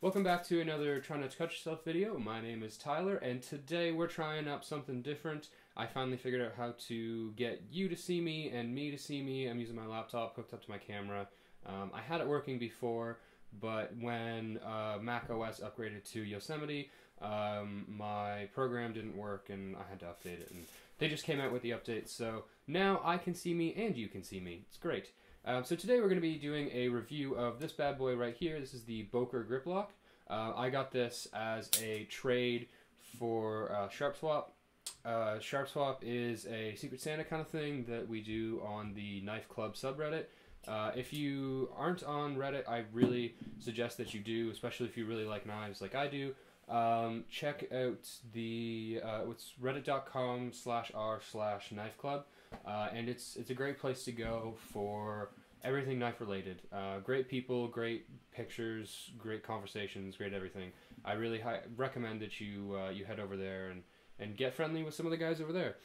Welcome back to another Try Not to Cut Yourself video. My name is Tyler, and today we're trying up something different. I finally figured out how to get you to see me and me to see me. I'm using my laptop hooked up to my camera. I had it working before, but when Mac OS upgraded to Yosemite, my program didn't work and I had to update it. And they just came out with the update, so now I can see me and you can see me. It's great. So today we're going to be doing a review of this bad boy right here. This is the Boker Griploc. I got this as a trade for Sharp Swap. Sharp Swap is a Secret Santa kind of thing that we do on the Knife Club subreddit. If you aren't on Reddit, I really suggest that you do, especially if you really like knives like I do. Check out the it's reddit.com/r/knifeclub, and it's a great place to go for everything knife related. Great people, great pictures, great conversations, great everything. I really recommend that you you head over there and get friendly with some of the guys over there.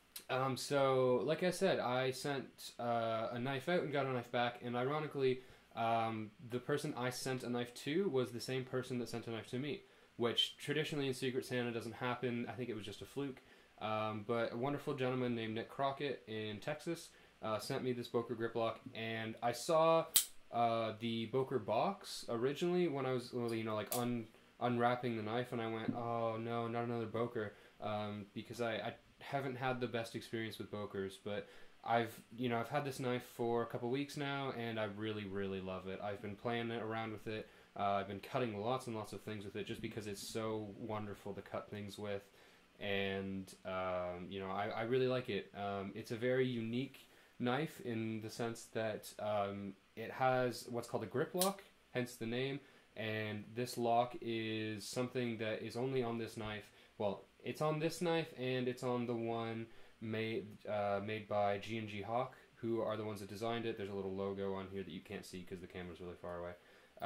So like I said, I sent a knife out and got a knife back, and ironically, the person I sent a knife to was the same person that sent a knife to me, which traditionally in Secret Santa doesn't happen. I think it was just a fluke. But a wonderful gentleman named Nick Crockett in Texas sent me this Boker Griploc, and I saw the Boker box originally when I was, like unwrapping the knife, and I went, oh no, not another Boker, because I haven't had the best experience with Bokers, but I've had this knife for a couple weeks now, and I really love it. I've been playing around with it. I've been cutting lots and lots of things with it just because it's so wonderful to cut things with, and I really like it. It's a very unique knife in the sense that it has what's called a grip lock, hence the name, and this lock is something that is only on this knife. Well, it's on this knife, and it's on the one made by G&G Hawk, who are the ones that designed it. There's a little logo on here that you can't see because the camera's really far away.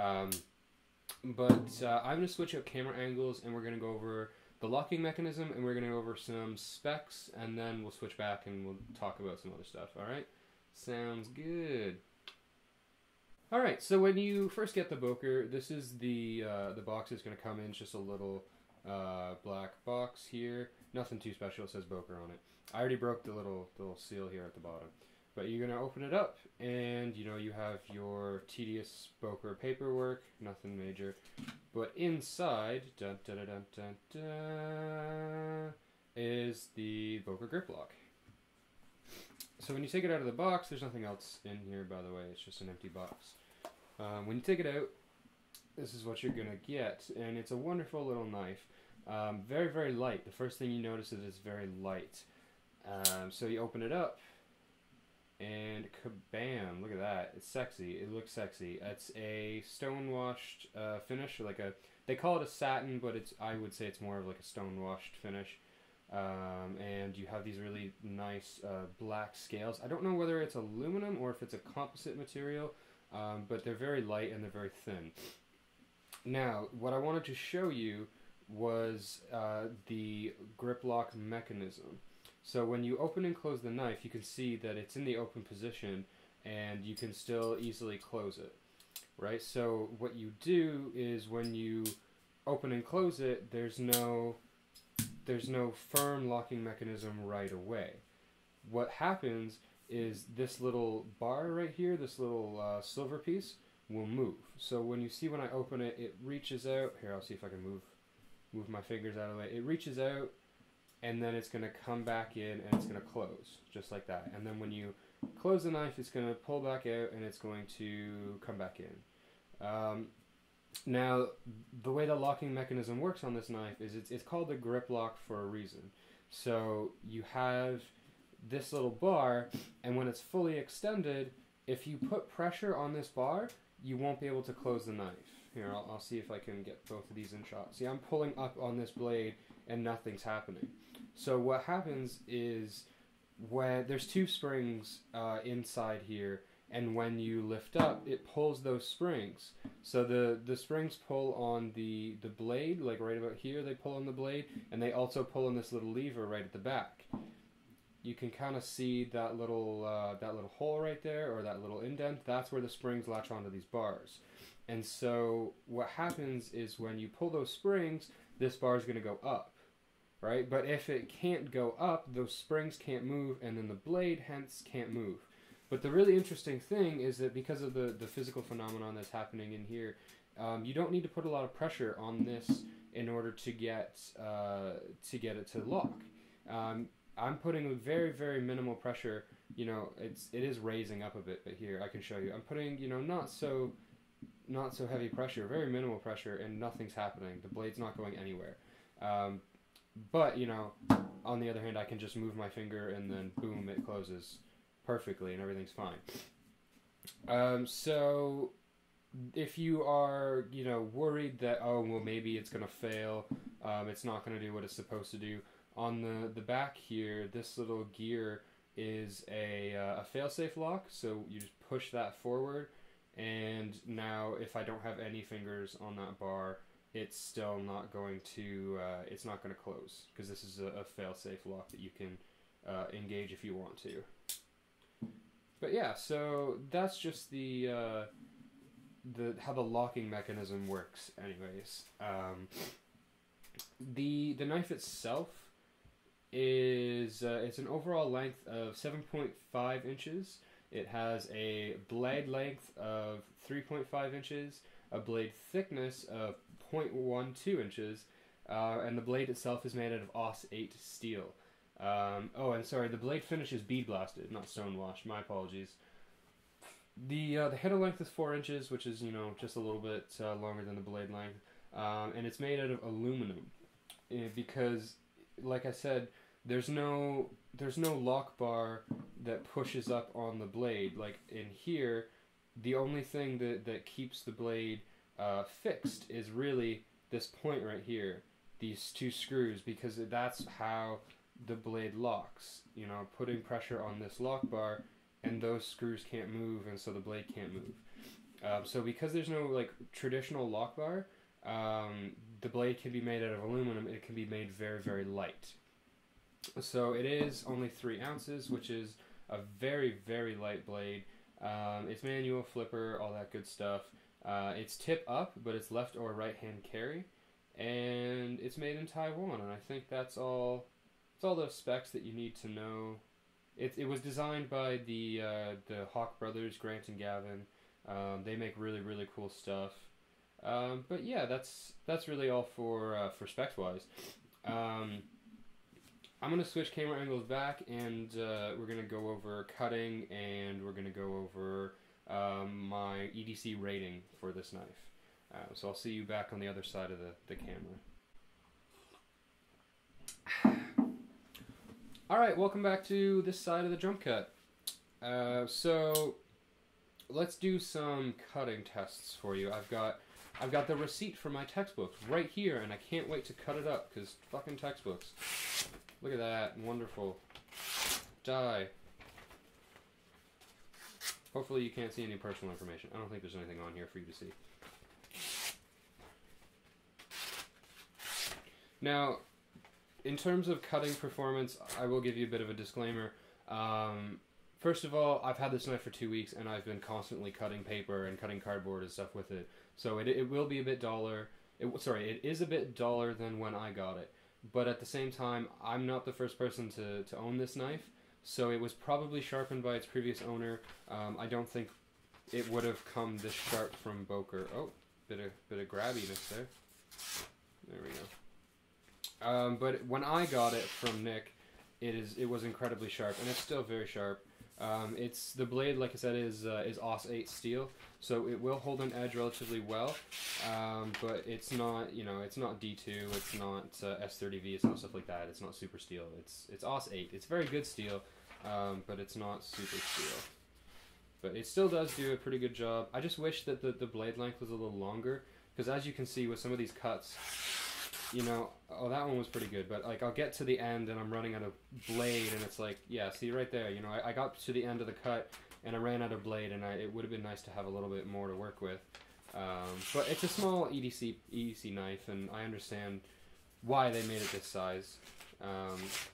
But I'm going to switch up camera angles, and we're going to go over the locking mechanism, and we're going to go over some specs, and then we'll switch back and we'll talk about some other stuff. Alright? Sounds good. Alright, so when you first get the Boker, this is the box it's going to come in. It's just a little black box here. Nothing too special. It says Boker on it. I already broke the little seal here at the bottom. But you're going to open it up, and you have your tedious Boker paperwork, nothing major. But inside, is the Boker Griploc. So when you take it out of the box, there's nothing else in here, by the way. It's just an empty box. When you take it out, this is what you're going to get, and it's a wonderful little knife. Very light. The first thing you notice is it's very light. So you open it up, and kabam, look at that. It's sexy. It looks sexy. It's a stone-washed finish, they call it a satin, but I would say it's more of like a stone-washed finish. And you have these really nice black scales. I don't know whether it's aluminum or if it's a composite material, but they're very light and they're very thin. Now, what I wanted to show you was the grip lock mechanism. So when you open and close the knife, you can see that it's in the open position, and you can still easily close it, right? So what you do is when you open and close it, there's no firm locking mechanism right away. What happens is this little bar right here, this little silver piece, will move. So when I open it, it reaches out. Here, I'll see if I can move my fingers out of the way. It reaches out, and then it's going to come back in, and it's going to close, just like that. And then when you close the knife, it's going to pull back out, and it's going to come back in. Now, the way the locking mechanism works on this knife is it's called the grip lock for a reason. So you have this little bar, and when it's fully extended, if you put pressure on this bar, you won't be able to close the knife. Here, I'll see if I can get both of these in shot. See, I'm pulling up on this blade, and nothing's happening. So what happens is when there's two springs inside here, and when you lift up, it pulls those springs. So the springs pull on the blade, like right about here, they pull on the blade, and they also pull on this little lever right at the back. you can kind of see that little hole right there, or that little indent. That's where the springs latch onto these bars. And so what happens is when you pull those springs, this bar is going to go up, right? But if it can't go up, those springs can't move, and then the blade hence can't move. But the really interesting thing is that because of the physical phenomenon that's happening in here, you don't need to put a lot of pressure on this in order to get it to lock. I'm putting very, very minimal pressure. You know, it is raising up a bit, but here I can show you. I'm putting, you know, not so heavy pressure, very minimal pressure, and nothing's happening. The blade's not going anywhere. But, you know, on the other hand, I can just move my finger and then boom, it closes perfectly and everything's fine. So if you are, you know, worried that, oh, well, maybe it's going to fail, it's not going to do what it's supposed to do, on the back here, this little gear is a fail-safe lock, so you just push that forward, and now if I don't have any fingers on that bar, it's still not going to, it's not going to close, because this is a fail-safe lock that you can engage if you want to. But yeah, so that's just how the locking mechanism works anyways. The knife itself is it's an overall length of 7.5 inches. It has a blade length of 3.5 inches, a blade thickness of 0.12 inches, and the blade itself is made out of AUS-8 steel. Oh, and sorry, the blade finish is bead blasted, not stone washed. My apologies. The handle length is 4 inches, which is, you know, just a little bit longer than the blade length, and it's made out of aluminum because, like I said, there's no lock bar that pushes up on the blade. Like in here, the only thing that keeps the blade fixed is really this point right here, these two screws, because that's how the blade locks. You know, putting pressure on this lock bar, and those screws can't move, and so the blade can't move. So because there's no like traditional lock bar, the blade can be made out of aluminum. It can be made very, very light. So it is only 3 ounces, which is a very, very light blade. It's manual, flipper, all that good stuff. It's tip up, but it's left or right hand carry, and it's made in Taiwan. And I think that's all. It's all the specs that you need to know. It was designed by the Hawk brothers, Grant and Gavin. They make really, really cool stuff. But yeah, that's really all for specs wise. I'm going to switch camera angles back, and we're going to go over cutting, and we're going to go over my EDC rating for this knife. So I'll see you back on the other side of the camera. Alright, welcome back to this side of the jump cut. So let's do some cutting tests for you. I've got the receipt for my textbooks right here, and I can't wait to cut it up, because fucking textbooks. Look at that. Wonderful. Die. Hopefully you can't see any personal information. I don't think there's anything on here for you to see. Now, in terms of cutting performance, I will give you a bit of a disclaimer. First of all, I've had this knife for 2 weeks, and I've been constantly cutting paper and cutting cardboard and stuff with it. So it will be a bit duller. It is a bit duller than when I got it. But at the same time, I'm not the first person to own this knife, so it was probably sharpened by its previous owner. I don't think it would have come this sharp from Boker. Oh, bit of grabbiness there. There we go. But when I got it from Nick, it was incredibly sharp, and it's still very sharp. It's the blade, like I said, is AUS-8 steel, so it will hold an edge relatively well. But it's not, you know, it's not D2, it's not S30V, it's not stuff like that. It's not super steel. It's AUS-8. It's very good steel, but it's not super steel. But it still does do a pretty good job. I just wish that the blade length was a little longer, because as you can see with some of these cuts, you know, oh, that one was pretty good, but like I'll get to the end and I'm running out of blade, and it's like, yeah, see right there, you know, I got to the end of the cut and I ran out of blade, and it would have been nice to have a little bit more to work with. But it's a small EDC knife, and I understand why they made it this size.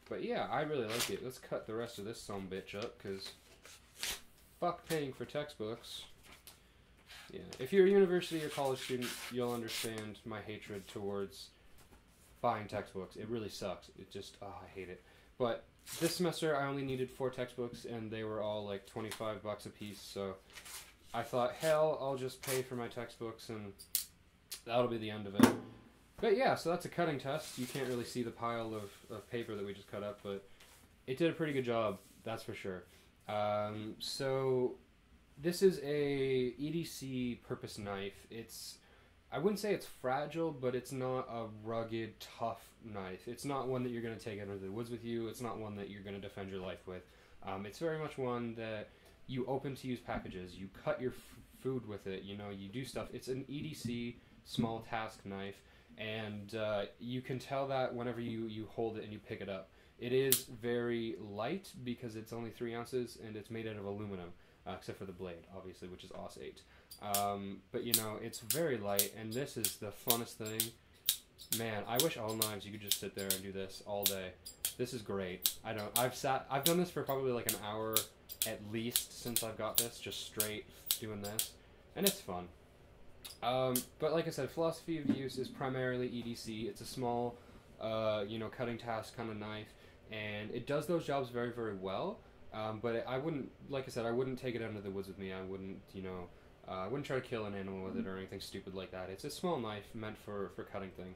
But yeah, I really like it. Let's cut the rest of this sumbitch up, because fuck paying for textbooks. Yeah, if you're a university or college student, you'll understand my hatred towards buying textbooks. It really sucks. It just, oh, I hate it. But this semester I only needed 4 textbooks, and they were all like $25 a piece, so I thought, hell, I'll just pay for my textbooks, and that'll be the end of it. But yeah, so that's a cutting test. You can't really see the pile of paper that we just cut up, but it did a pretty good job, that's for sure. So this is a EDC purpose knife. I wouldn't say it's fragile, but it's not a rugged, tough knife. It's not one that you're going to take out into the woods with you. It's not one that you're going to defend your life with. It's very much one that you open to use packages. You cut your food with it. You know, you do stuff. It's an EDC small task knife, and you can tell that whenever you hold it and you pick it up. It is very light because it's only 3 ounces and it's made out of aluminum, except for the blade, obviously, which is AUS 8. But you know, it's very light, and this is the funnest thing. Man, I wish all knives you could just sit there and do this all day. This is great. I've done this for probably like an hour at least since I've got this, just straight doing this, and it's fun. But like I said, philosophy of use is primarily EDC. It's a small, cutting task kind of knife, and it does those jobs very, very well. But I wouldn't, like I said, I wouldn't take it out into the woods with me. I wouldn't, I wouldn't try to kill an animal with it or anything stupid like that. It's a small knife meant for cutting things.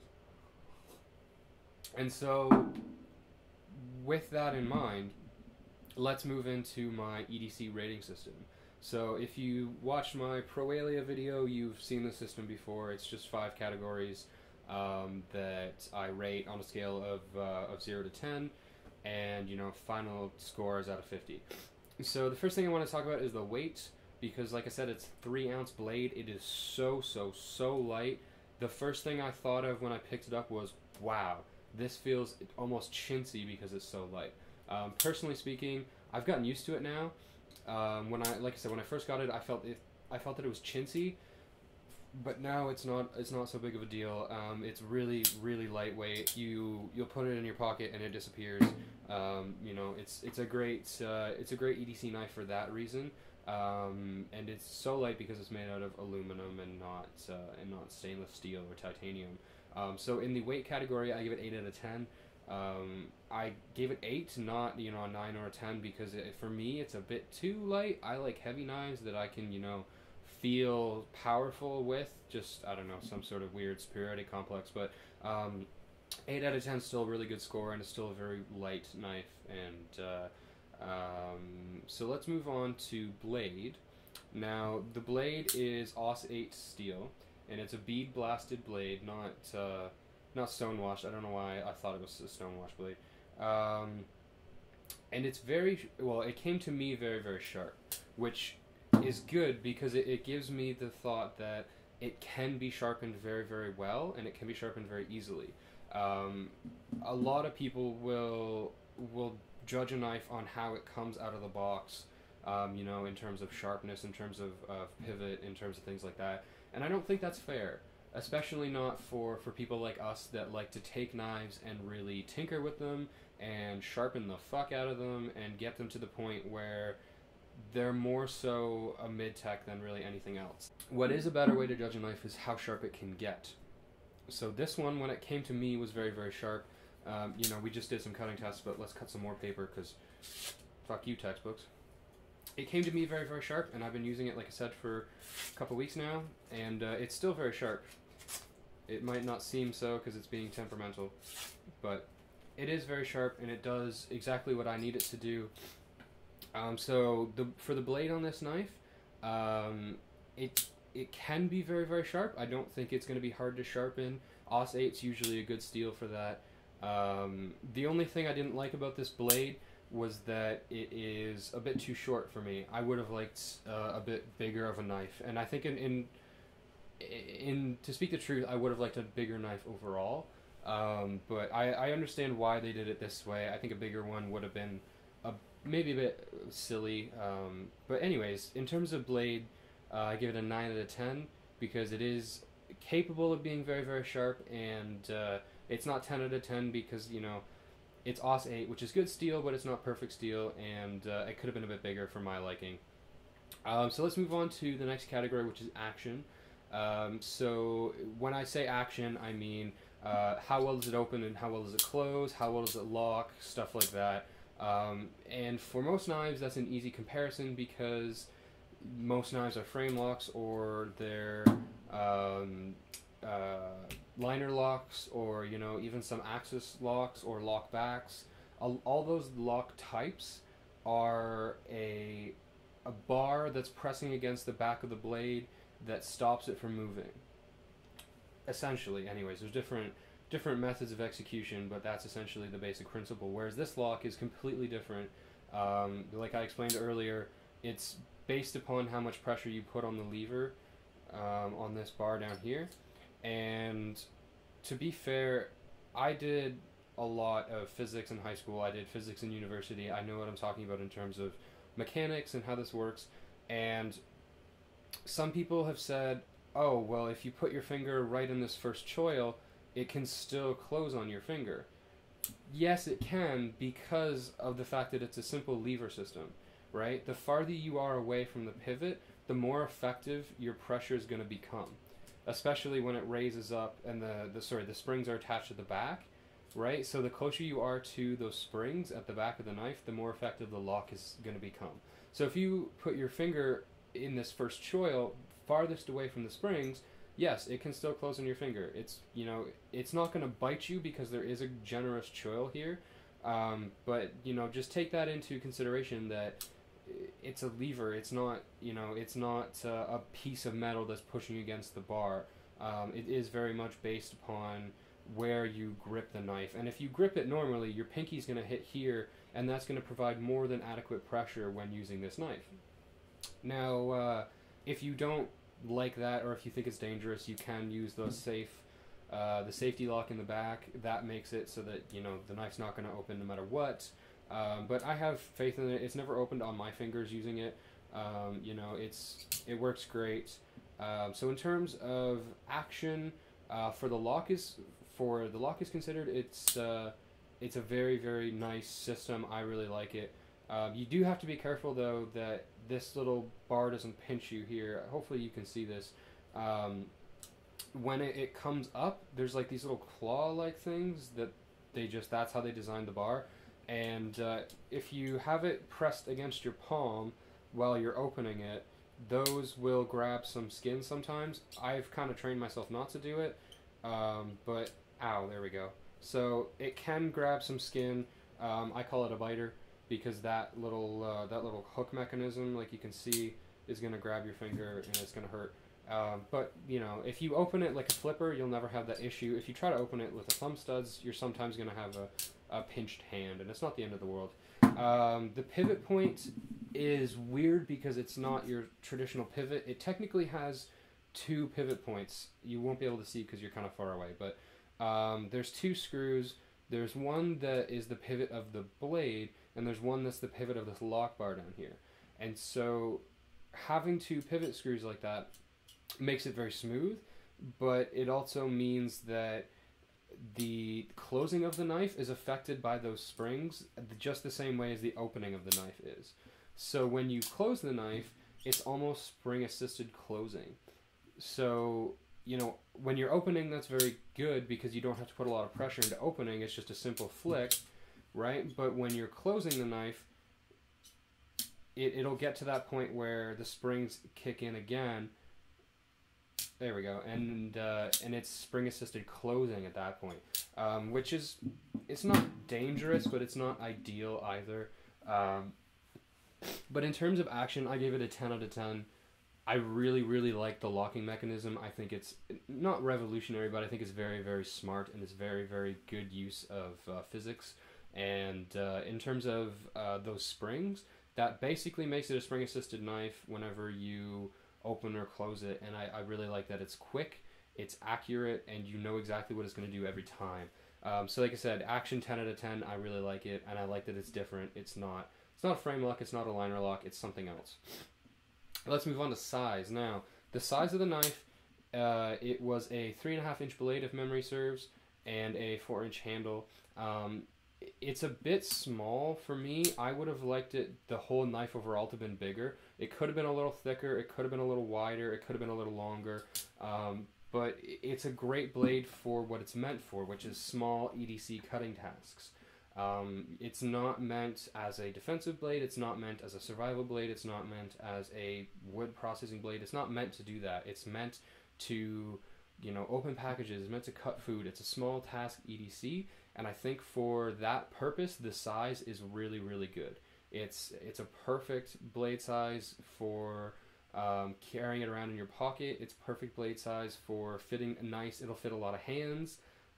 And so, with that in mind, let's move into my EDC rating system. So if you watched my Proalia video, you've seen the system before. It's just 5 categories that I rate on a scale of 0 to 10, and final scores out of 50. So the first thing I want to talk about is the weight, because like I said, it's 3-ounce blade. It is so light. The first thing I thought of when I picked it up was, wow, this feels almost chintzy because it's so light. Personally speaking, I've gotten used to it now. When I first got it, I felt that it was chintzy, but now it's not so big of a deal. It's really lightweight. You'll put it in your pocket and it disappears. It's a great EDC knife for that reason. And it's so light because it's made out of aluminum and not stainless steel or titanium. So in the weight category, I give it 8 out of 10. I gave it 8, not a 9 or a 10, because for me it's a bit too light. I like heavy knives that I can feel powerful with. Just, I don't know, some sort of weird superiority complex. But 8 out of 10 is still a really good score, and it's still a very light knife. And so let's move on to blade. Now the blade is AUS 8 steel, and it's a bead blasted blade, not stonewashed. I don't know why I thought it was a stonewashed blade. And it's it came to me very, very sharp, which is good because it gives me the thought that it can be sharpened very, very well, and it can be sharpened very easily. A lot of people will judge a knife on how it comes out of the box, in terms of sharpness, in terms of pivot, in terms of things like that. And I don't think that's fair. Especially not for people like us that like to take knives and really tinker with them and sharpen the fuck out of them and get them to the point where they're more so a mid-tech than really anything else. What is a better way to judge a knife is how sharp it can get. So this one, when it came to me, was very, very sharp. We just did some cutting tests, but let's cut some more paper because fuck you, textbooks. It came to me very, very sharp, and I've been using it, like I said, for a couple weeks now, and it's still very sharp. It might not seem so because it's being temperamental, but it is very sharp, and it does exactly what I need it to do. For the blade on this knife, it can be very, very sharp. I don't think it's going to be hard to sharpen. AUS 8 is usually a good steel for that. The only thing I didn't like about this blade was that it is a bit too short for me. I would have liked a bit bigger of a knife, and I think to speak the truth, I would have liked a bigger knife overall, but I understand why they did it this way. I think a bigger one would have been maybe a bit silly, but anyways, in terms of blade, I give it a 9 out of 10 because it is capable of being very, very sharp, and it's not 10 out of 10 because It's AUS 8, which is good steel, but it's not perfect steel, and it could have been a bit bigger for my liking. So let's move on to the next category, which is action. So when I say action, I mean how well does it open and how well does it close, how well does it lock, stuff like that. And for most knives, that's an easy comparison because most knives are frame locks or they're liner locks, or even some axis locks or lock backs. All those lock types are a bar that's pressing against the back of the blade that stops it from moving. Essentially, anyways, there's different methods of execution, but that's essentially the basic principle. Whereas this lock is completely different. Like I explained earlier, it's based upon how much pressure you put on the lever on this bar down here. And to be fair, I did a lot of physics in high school. I did physics in university. I know what I'm talking about in terms of mechanics and how this works. And some people have said, oh, well, if you put your finger right in this first choil, it can still close on your finger. Yes, it can, because of the fact that it's a simple lever system, right? The farther you are away from the pivot, the more effective your pressure is going to become, especially when it raises up and the springs are attached to the back, right? So the closer you are to those springs at the back of the knife, the more effective the lock is going to become. So if you put your finger in this first choil farthest away from the springs, yes, it can still close on your finger. It's not going to bite you because there is a generous choil here, but just take that into consideration that it's a lever. It's not a piece of metal that's pushing against the bar. It is very much based upon where you grip the knife, and if you grip it normally, your pinky's going to hit here, and that's going to provide more than adequate pressure when using this knife. Now, if you don't like that, or if you think it's dangerous, you can use the safety lock in the back. That makes it so that the knife's not going to open no matter what. But I have faith in it. It's never opened on my fingers using it. It works great. So in terms of action, for the lock is considered, it's a very, very nice system. I really like it. You do have to be careful though that this little bar doesn't pinch you here. Hopefully you can see this. When it comes up, there's like these little claw-like things that that's how they designed the bar. And if you have it pressed against your palm while you're opening it, those will grab some skin sometimes. I've kind of trained myself not to do it, but ow, there we go. So it can grab some skin. I call it a biter because that little hook mechanism, like you can see, is going to grab your finger and it's going to hurt. But if you open it like a flipper, you'll never have that issue. If you try to open it with the thumb studs, you're sometimes going to have a pinched hand, and it's not the end of the world. The pivot point is weird because it's not your traditional pivot. It technically has two pivot points. You won't be able to see because you're kind of far away, but there's two screws. There's one that is the pivot of the blade, and there's one that's the pivot of this lock bar down here. And so having two pivot screws like that makes it very smooth, but it also means that the closing of the knife is affected by those springs just the same way as the opening of the knife is. So when you close the knife, it's almost spring-assisted closing. So, when you're opening, that's very good because you don't have to put a lot of pressure into opening. It's just a simple flick, right? But when you're closing the knife, it'll get to that point where the springs kick in again. There we go, and it's spring-assisted closing at that point, which is, it's not dangerous, but it's not ideal either. But in terms of action, I gave it a 10 out of 10. I really, really like the locking mechanism. I think it's not revolutionary, but I think it's very, very smart, and it's very, very good use of physics. And in terms of those springs, that basically makes it a spring-assisted knife whenever you open or close it, and I really like that it's quick, it's accurate, and you know exactly what it's going to do every time. So like I said, action 10 out of 10, I really like it, and I like that it's different. It's not a frame lock, it's not a liner lock, it's something else. Let's move on to size. Now, the size of the knife, it was a 3.5-inch blade if memory serves, and a 4-inch handle. it's a bit small for me. I would have liked it, the whole knife overall, to have been bigger. It could have been a little thicker. It could have been a little wider. It could have been a little longer. But it's a great blade for what it's meant for, which is small EDC cutting tasks. It's not meant as a defensive blade. It's not meant as a survival blade. It's not meant as a wood processing blade. It's not meant to do that. It's meant to, open packages. It's meant to cut food. It's a small task EDC, and I think for that purpose, the size is really, really good. It's a perfect blade size for carrying it around in your pocket. It's perfect blade size for fitting nice. It'll fit a lot of hands.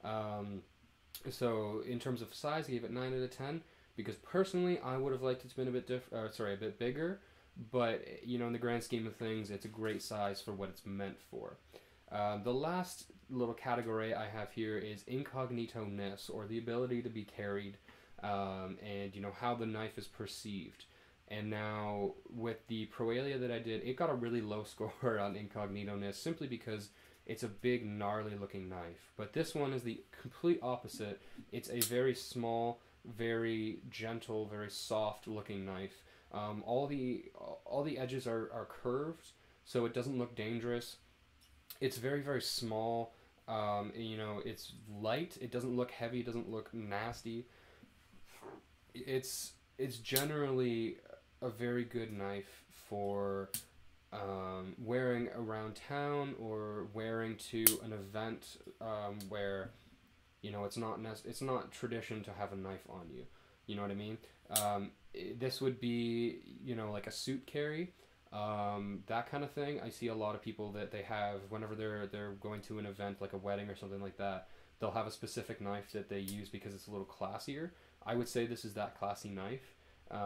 So in terms of size, I gave it 9 out of 10 because personally I would have liked it to been a bit bigger, but in the grand scheme of things, it's a great size for what it's meant for. The last little category I have here is incognitoness, or the ability to be carried, and how the knife is perceived. And now with the Proelia that I did, it got a really low score on incognitoness simply because it's a big, gnarly looking knife. But this one is the complete opposite. It's a very small, very gentle, very soft looking knife. All the edges are curved, so it doesn't look dangerous. It's very, very small. It's light. It doesn't look heavy. It doesn't look nasty. It's generally a very good knife for wearing around town or wearing to an event where it's not tradition to have a knife on you. You know what I mean? This would be like a suit carry, that kind of thing. I see a lot of people that they have whenever they're going to an event like a wedding or something like that. They'll have a specific knife that they use because it's a little classier. I would say this is that classy knife.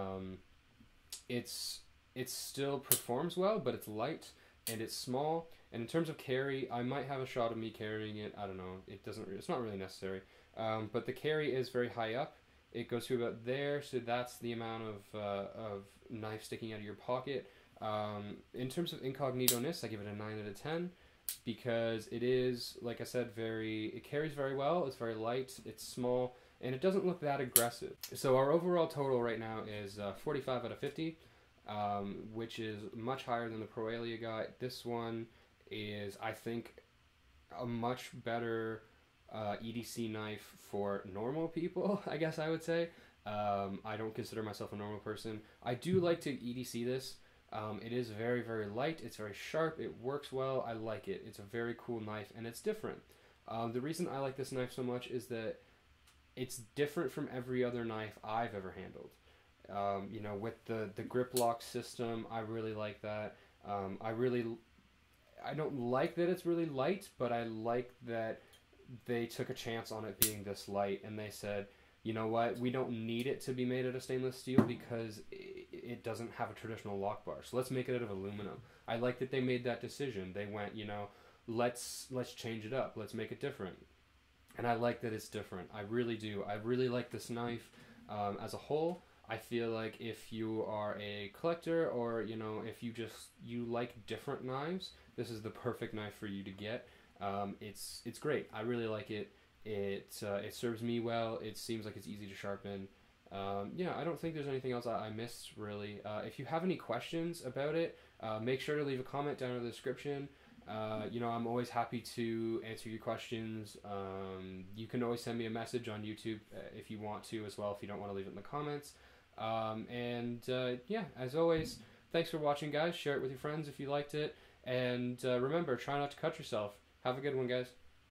It still performs well, but it's light and it's small. And in terms of carry, I might have a shot of me carrying it. I don't know. It's not really necessary. But the carry is very high up. It goes to about there, so that's the amount of knife sticking out of your pocket. In terms of incognitoness, I give it a 9 out of 10 because it is, like I said, it carries very well. It's very light. It's small. And it doesn't look that aggressive. So our overall total right now is 45 out of 50. Which is much higher than the Proelia got. This one is, I think, a much better EDC knife for normal people, I guess I would say. I don't consider myself a normal person. I do like to EDC this. It is very, very light. It's very sharp. It works well. I like it. It's a very cool knife, and it's different. The reason I like this knife so much is that it's different from every other knife I've ever handled. With the Griploc system, I really like that. I don't like that it's really light, but I like that they took a chance on it being this light, and they said, you know what, we don't need it to be made out of stainless steel because it doesn't have a traditional lock bar, so let's make it out of aluminum. I like that they made that decision. They went, let's change it up, let's make it different. And I like that it's different. I really do. I really like this knife as a whole. I feel like if you are a collector, or if you like different knives, this is the perfect knife for you to get. It's great. I really like it. It serves me well. It seems like it's easy to sharpen. I don't think there's anything else I missed really. If you have any questions about it, make sure to leave a comment down in the description. I'm always happy to answer your questions. You can always send me a message on YouTube if you want to as well, if you don't want to leave it in the comments. As always, thanks for watching, guys. Share it with your friends if you liked it. And remember, try not to cut yourself. Have a good one, guys.